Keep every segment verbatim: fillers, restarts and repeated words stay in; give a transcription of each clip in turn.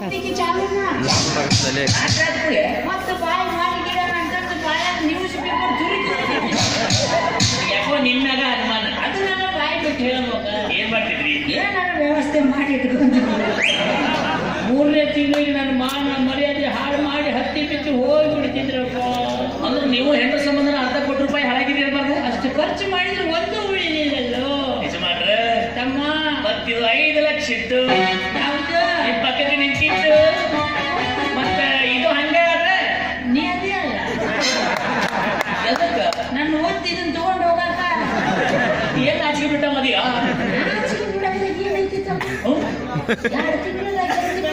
ಮತ್ತೆ ಬಾಯಿ ಮಾಡಿ ನ್ಯೂಸ್ ಪೇಪರ್ ಯಾಕೋ ನಿಮ್ಮಾಗ ಅನುಮಾನ ಅದು ನಾನು ಬಾಯಿ ಬಿಟ್ಟು ಹೇಳ್ಬೇಕ ಏನ್ ಮಾಡ್ತಿದ್ರಿ ಏನಾರ ವ್ಯವಸ್ಥೆ ಮಾಡಿದ್ರು ಮೂರನೇ ತಿಂಗಳಿಗೆ ನನ್ನ ಮಾನ ಮರ್ಯಾದೆ ಹಾಳು ಮಾಡಿ ಹತ್ತಿ ಬಿಟ್ಟು ಹೋಗಿ ಬಿಡ್ತಿದ್ರಪ್ಪ ಅಂದ್ರೆ ನೀವು ಹೆಣ್ಣು ಸಂಬಂಧ ಅರ್ಧ ಕೋಟಿ ರೂಪಾಯಿ ಹಾಳಾಗಿದ್ದೀರಬಾರ್ದು ಅಷ್ಟು ಖರ್ಚು ಮಾಡಿದ್ರೆ ಒಂದು ಉಳಿಲಿಲ್ಲಲ್ಲೋ ನಿಜ ಮಾಡ್ರೆ ತಮ್ಮ ಮತ್ತಿದು ಐದು ಲಕ್ಷ ಇತ್ತು ಯಾವ್ದು ನಿಮ್ ಪಕ್ಕಕ್ಕೆ ನಿಂತಿತ್ತು ಮತ್ತೆ ಇದು ಹಂಗೆ ಆದ್ರೆ ನೀ ಅದೇ ಅಲ್ಲ ಎದಕ್ಕ ನಾನು ಓದ್ತಿದ್ದನ್ ತಗೊಂಡು ಹೋಗಕ್ಕ ಏನ್ ಆಚೆ ಬಿಟ್ಟ ಮದಿಯ ಎರಡು ತಿಂಗಳ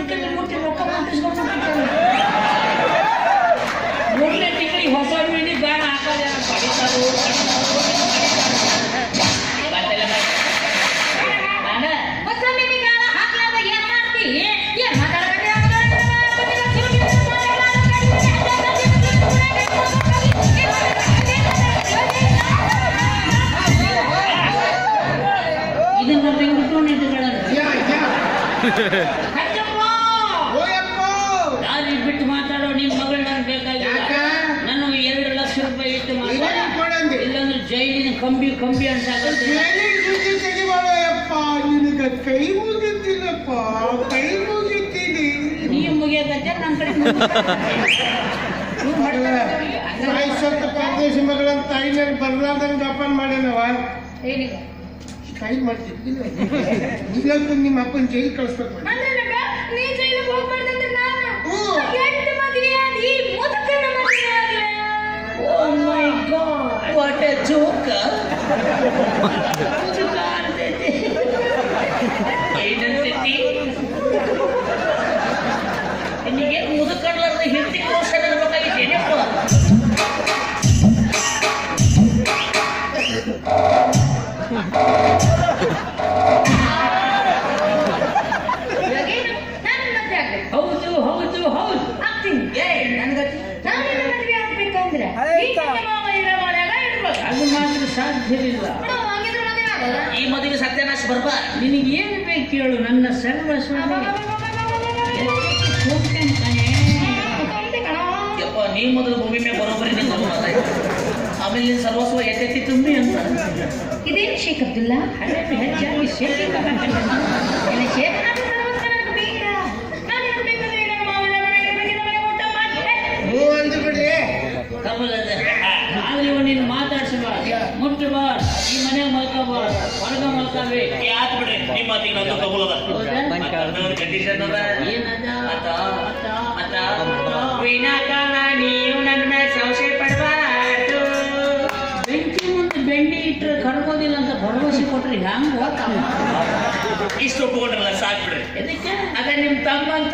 ಮೂರನೇ ತಿಂಗಳಿಗೆ ಹೊಸ ಮೀನಿ ಬ್ಯಾನ್ ಹಾಕೋದೇ ಪಡಿತಾರು ಹೊಸ ಮೀನಿ ಬ್ಯಾನ್ ಹಾಕ್ಲಾರ್ದಾಗ ಏನ್ ಮಾಡ್ತಿ ಏನ್ ಮಾತಾಡ್ಬೇಡಿ ಇದನ್ನ ಬೆಂಗ್ಬಿಟ್ಟು ನಿಂತುಕೊಳ್ಳೋದು ನಾನು ಬಿಟ್ಟು ಮಾತಾಡೋ ನಿಮ್ ಮಗಳು ನನ್ಗೆ ಬೇಕಾಗಿಲ್ಲ ನಾನು ಎರಡು ಲಕ್ಷ ರೂಪಾಯಿ ಇಟ್ಟು ಮಾತಾಡ ಇಲ್ಲಾಂದ್ರೆ ಜೈಲಿನ ಕಂಬಿ ಕಂಬಿ ಅಂತ ಕೈ ಮುಗಿತೀನಪ್ಪ ಕೈ ಮುಗಿತೀನಿ ನೀ ಮುಗಿಯಕತ್ತೆ ನಮ್ ಕಡೆ ಪರದೇಶ ಮಗಳಂತ ತಾಯಿ ನಾನು ಬರ್ಲಾರ್ದಂಗೆ ಅಪ್ಪನ್ ಮಾಡ್ಯಾನವ ಏನಿಲ್ಲ ಕೈ ಮಾಡ್ತಿದ್ದಿಲ್ಲ ಈಗಂತೂ ನಿಮ್ಮ ಅಪ್ಪನ ಜೈಲು ಕಳಿಸ್ಬೇಕು ನೀ ಜೈಲಿಗೆ ಹೋಗ್ಬಾರ್ದಂದ್ರೆ ನಾನು ಎಂಟು ಮದುವೆ ಆಗಿ ಮುದುಕನ ಮದುವೆ ಆಗಲೇ oh my god what a joke ಏನಂತೈತಿ ನಿನಗೆ ಮುದುಕರ್ಲಾರ್ದ ಹೆಂಡತಿ ಕ್ರೋಷನ್ ಇರ್ಬೇಕಾಗಿತ್ತೇನಪ್ಪ ಹೌದು ಹೌದು ಹೌದು ಆಗ್ತೀನಿ ನಾನು ಮದುವೆ ಆಗ್ಬೇಕಂದ್ರೆ ಅದು ಮಾತ್ರ ಸಾಧ್ಯವಿಲ್ಲ ಈ ಮದುವೆ ಸತ್ಯನಾಶ ಬರ್ಬ ನಿನಗೆ ಏನು ಬೇಕು ಕೇಳು ನನ್ನ ಸರ್ವಸ್ವ ಯಪ್ಪ ನೀ ಮೊದಲು ಭೂಮಿ ಮೇಲೆ ಬರೋಬರಿ ನಿಂತ ಆಮೇಲೆ ನಿನ್ನ ಸರ್ವಸ್ವ ಎತ್ತೆತ್ತಿ ತುಂಬಿ ಅಂತ ಇದೇನು ಶೇಖ್ ಅಬ್ದುಲ್ಲಾ ಹಳೆಪಿ ಹೆಚ್ಚಾಗಿ ಶೇಖ್ ಶೇಖ್ ನೀನು ಮಾತಾಡ್ಸಬಾರ್ದು ಮುಟ್ಟಬಾರ್ದು ಈ ಮನೆ ಮಲ್ಕೋಬಾರ್ದು ಹೊರಗ ಮಲ್ಕೋಬೇಕು ಯಾಕೆ ಬಿಡ್ರಿ ನಿಮ್ಮ ಮಾತಿಗೆ ನಾನು ತಗೊಳ್ಳೋದ ಕಂಡೀಷನ್ ಅದ ವಿನಾಕಾರಣ ನೀವು ನನ್ನ ಮೇಲೆ ಸಂಶಯ ಪಡಬಾರ್ದು ಬೆಂಕಿ ಮುಂದೆ ಬೆಂಡಿ ಇಟ್ಟರೆ ಕರ್ಗೋದಿಲ್ಲ ಅಂತ ಭರವಸೆ ಕೊಟ್ರಿ ಹ್ಯಾಂಗ ಓದ್ತಾವ ಇಷ್ಟು ಒಪ್ಪಿಕೊಂಡ್ರಲ್ಲ ಸಾಕು ಬಿಡ್ರಿ ಎದಕ್ಕೆ ಅದೇ ನಿಮ್ ತಮ್ಮ ಅಂತ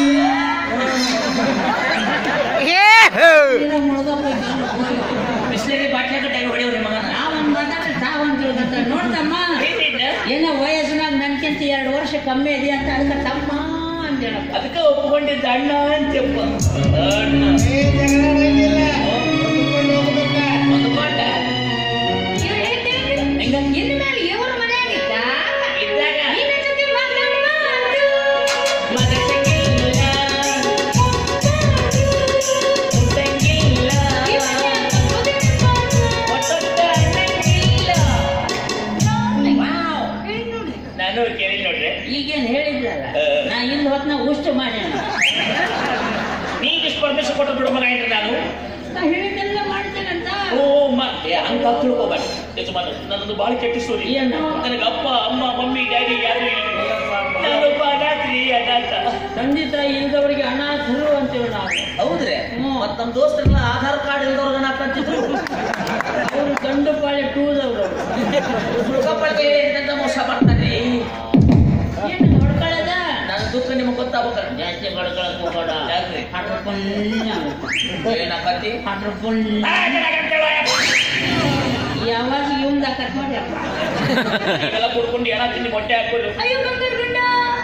ಬಿಸ್ಲೇರಿ ಬಾಟ್ಲೆ ಕಟ್ಟಾಗಿ ಹೊಡೆಯವ್ರಿ ಮಗ ನಾವೊಂದು ಮಾತಾಡ್ರೆ ತಾವಂತ ಹೇಳ್ದಂತ ನೋಡ್ತಮ್ಮ ಏನೋ ವಯಸ್ಸಿನಾಗ ನನ್ಕಿಂತ ಎರಡು ವರ್ಷ ಕಮ್ಮಿ ಇದೆ ಅಂತ ಅದಕ್ಕೆ ತಮ್ಮ ಅಂತ ಹೇಳಪ್ಪ ಅದಕ್ಕೆ ಒಪ್ಪಿಕೊಂಡಿದ್ದ ಅಣ್ಣ ಅಂತಪ್ಪ ಇನ್ಮೇಲೆ ಇವ್ರ ಮನೆಯಾಗಿದ್ದ ಇದ್ದಾಗ ಈಗೇನು ಹೇಳಿದ್ರಲ್ಲ ನಾ ಇಲ್ಲಿ ಹೊತ್ತು ನಾ ಉಷ್ಟು ಮಾಡ್ಯಾನ ನೀಗ ಇಷ್ಟು ಪರ್ಮಿಷನ್ ಕೊಟ್ಟು ಬಿಡು ಮಗ ಇದ್ರೆ ನಾನು ನಾ ಹೇಳಿದ್ದೆಲ್ಲ ಮಾಡ್ತೇನಂತ ಓ ಮತ್ತೆ ಹಂಗ ತಿಳ್ಕೊಬೇಡಿ ಯಜಮಾನ ನನ್ನದು ಭಾಳ ಕೆಟ್ಟ ಸ್ಟೋರಿ ನನಗೆ ಅಪ್ಪ ಅಮ್ಮ ಮಮ್ಮಿ ಡ್ಯಾಡಿ ಯಾರು ನಾನೊಬ್ಬ ಅನಾಥ್ರಿ ಅನಾಥ ತಂದೆ ತಾಯಿ ಇಲ್ದವರಿಗೆ ಅನಾಥರು ಅಂತೇಳಿ ನಾವು ಹೌದ್ರಿ ಮತ್ತ ನಮ್ಮ ದೋಸ್ತರೆಲ್ಲ ಆಧಾರ್ ಕಾರ್ಡ್ ಇಲ್ದವ್ರಿಗೆ ಅನಾಥ ಅಂತಿದ್ರು ಅವರು ಗಂಡು ಪಾಳೆ ಟೂದವ್ರು ಸುಖಪಾಳಿಗೆ ಎಂತ ಮೋಸ ಮಾಡ್ತಾರ್ರಿ ಏನು ಹೊಡ್ಕೊಳ್ಳೋದ ನನ್ನ ದುಃಖ ನಿಮಗೆ ಗೊತ್ತಾಗ್ಬೇಕಲ್ಲ ಜಾಸ್ತಿ ಹೊಡ್ಕೊಳ್ಳೋದು ಹೋಗೋಣ ಯಾಕ್ರಿ ಹಂಡ್ರೆಡ್ ಪುಣ್ಯ ಏನಾಕತಿ ಹಂಡ್ರೆಡ್ ಪುಣ್ಯ ಯಾವಾಗ ಇವಂದ ಕಟ್ ಮಾಡಿ ಅಪ್ಪ ಎಲ್ಲ ಕುಡ್ಕೊಂಡು ಏನ ತಿಂದು ಮೊಟ್ಟೆ ಹಾಕೋದು ಅಯ್ಯೋ ಬಂದ್ಬಿಟ್ಟ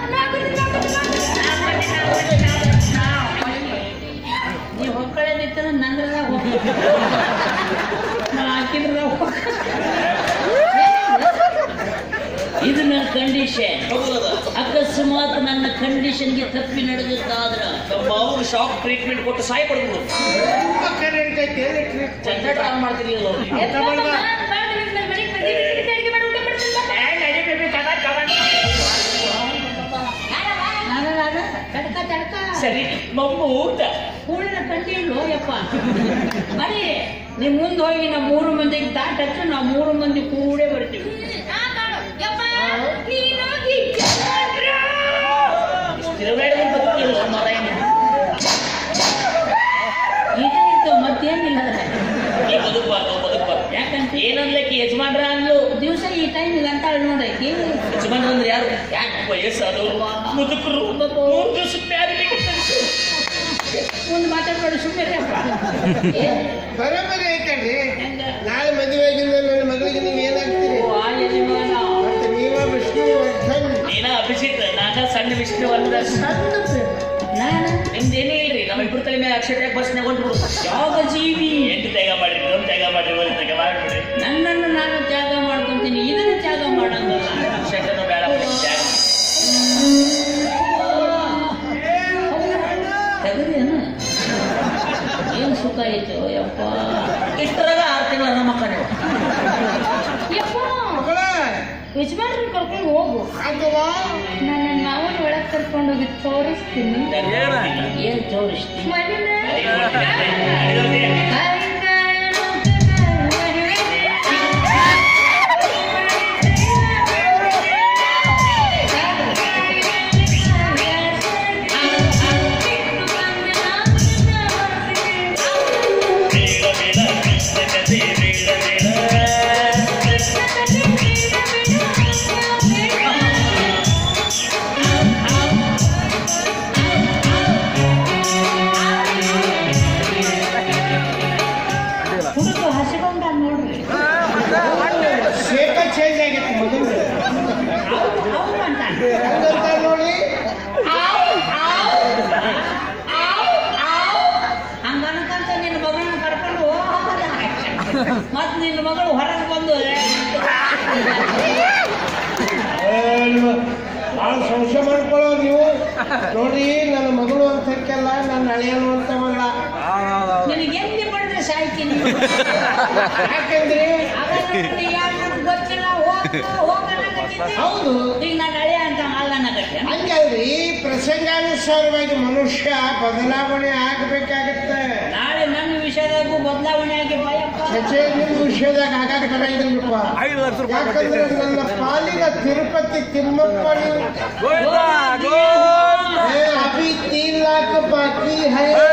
ನೀವು ಹೊಕ್ಕಳದಿತ್ತ ನಂದ್ರದ ನಾ ಹಾಕಿದ್ರ ಇದನ್ನ ಕಂಡೀಷನ್. ಅಕಸ್ಮಾತ್ ನನ್ನ ಕಂಡೀಷನ್ಗೆ ತಪ್ಪಿ ನಡೆದಿದ್ದಾದ್ರ ನಮ್ಮ ಅವ್ರು ಶಾಕ್ ಟ್ರೀಟ್ಮೆಂಟ್ ಕೊಟ್ಟು ಸಾಯಿ ಪಡ್ಬೋದು. ಜನರೇಟ್ ಆನ್ ಮಾಡ್ತೀರಿ ಸರಿ ಮಮ್ಮು ಊಟ ಕೂಳಿನ ಕಂಡಿ ಹೋಯಪ್ಪ ಬರೀ ನಿಮ್ ಮುಂದೆ ಹೋಗಿ ನಾವು ಮೂರು ಮಂದಿಗೆ ತಾಟ್ ಹಚ್ಚು ನಾವು ಮೂರು ಮಂದಿ ಕೂಡೇ ಬರ್ತೀವಿ. ಇದೇ ಇತ್ತು ಮತ್ತೇನಿಲ್ಲ ಯಾಕಂತ ಏನಂದ್ಲಕ್ಕಿ ಯಜಮಾನ್ರ ಅಂದ್ಲು ದಿವಸ ಈ ಟೈಮ್ ಅಂತ ನೋಡೈತಿ. ಯಜಮಾನ್ರ ಅಂದ್ರೆ ಯಾರು? ಯಾಕೆ ವಯಸ್ಸಾದವರು ಮುದುಕರು ಮೂರು ದಿವಸ ಮುಂದೆ ಮಾತಾಡ್ಬೇಡ ಸುಮ್ಮನೆ ಬರೋಬ್ಬರಿ ಐತಲ್ರಿ. ನಾಳೆ ಮದುವೆ ಆಗಿಂದ ನನ್ನ ಮಗಳಿಗೆ ನೀವು ಏನಾಗ್ತೀರಿ? ಆ ಯಜಮಾನ ಮತ್ತೆ ನೀವ ವಿಷ್ಣುವರ್ಧನ್. ನೀನ ಅಭಿಜಿತ್, ನಾನ ಸಣ್ಣ ವಿಷ್ಣುವರ್ಧನ್. ನಾನು ನಿಮ್ದೇನೇ ಇಲ್ರಿ, ನಮ್ಮ ಇಬ್ಬರು ತಲೆ ಮೇಲೆ ಅಕ್ಷರ ಬಸ್ನಾಗ ಹೊಂಟ್ಬಿಡು. ಯಾವ ಜೀವಿ ಎಂಟು ತ್ಯಾಗ ಮಾಡಿರಿ, ಒಂದು ತ್ಯಾಗ ಮಾಡಿರಿ, ಒಂದು ತ್ಯಾಗ ಮಾಡಿಬಿಡ್ರಿ. ನನ್ನನ್ನು ನಾನು ತ್ಯಾಗ ಮಾಡ್ಕೊಂತೀನಿ, ಇದನ್ನು ತ್ಯಾಗ ಮಾಡಂಗಲ್ಲ. ಅಕ್ಷರನೂ ಬೇಡ ತ್ಯಾಗ ತೆಗದೇನು ಏನ್ ಸುಖ ಐತೆ ಯಪ್ಪ. ಇಷ್ಟರಾಗ ಆರು ತಿಂಗಳ ನಮ್ಮ ಮಕ್ಕ ನೀವು ಯಪ್ಪ ಮಗಳ ಯಜಮಾನ್ರನ್ನ ಕರ್ಕೊಂಡು ಹೋಗು. ಅಥವಾ ನನ್ನ ಮಾವನ ಒಳಗೆ ಕರ್ಕೊಂಡು ಹೋಗಿ ತೋರಿಸ್ತೀನಿ. ಏನ್ ತೋರಿಸ್ತೀನಿ? ಹುಡುಗ ಹಸಿಗೊಂಡ ನೋಡ್ರಿ. ಶೇಕ ಚೇಂಜ್ ಆಗೈತಿ ಮೊದಲು ಅವ್ರು ಅಂತ ಹಂಗಂತ ನೋಡಿ. ಹಂಗ ಅನ್ಕಂತ ನಿನ್ನ ಮಗಳನ್ನ ಕರ್ಕೊಂಡು ಮತ್ ನಿನ್ನ ಮಗಳು ಹೊರಗೆ ಬಂದು ಭಾಳ ಸಂಶಯ ಮಾಡ್ಕೊಳ್ಳೋ ನೀವು. ನೋಡ್ರಿ ನನ್ನ ಮಗಳು ಅಂತಕ್ಕೆಲ್ಲ ನನ್ನ ಹಳೆಯನು ಅಂತ ಮಗಳ. ನಿನಗೆ ಎಲ್ಲಿ ಮಾಡಿದ್ರೆ ಸಾಯ್ತೀನಿ. ಯಾಕಂದ್ರೆ ಗೊತ್ತಿಲ್ಲ ಹೌದು ಈಗ ನಾನು ಹಳೆ ಅಂತ ಅಲ್ಲನಗತ್ತೆ. ಹಂಗಲ್ರಿ, ಪ್ರಸಂಗಾನುಸಾರವಾಗಿ ಮನುಷ್ಯ ಬದಲಾವಣೆ ಆಗಬೇಕಾಗತ್ತೆ. ನಾಳೆ ನನ್ನ ವಿಷಯದಾಗೂ ಬದಲಾವಣೆ ಆಗಿ ಭಯಪ್ಪ. ನಿಮ್ಮ ವಿಷಯದಾಗ ಆಗಾಗ ಬರಂಗಿಲ್ಲಪ್ಪ. ಯಾಕಂದ್ರೆ ನನ್ನ ಪಾಲಿನ ತಿರುಪತಿ ತಿಮ್ಮಪ್ಪ ನೀವು. ಅಭಿ ತೀನ್ ಲಾಖ ಬಾಕಿ ಹೈ.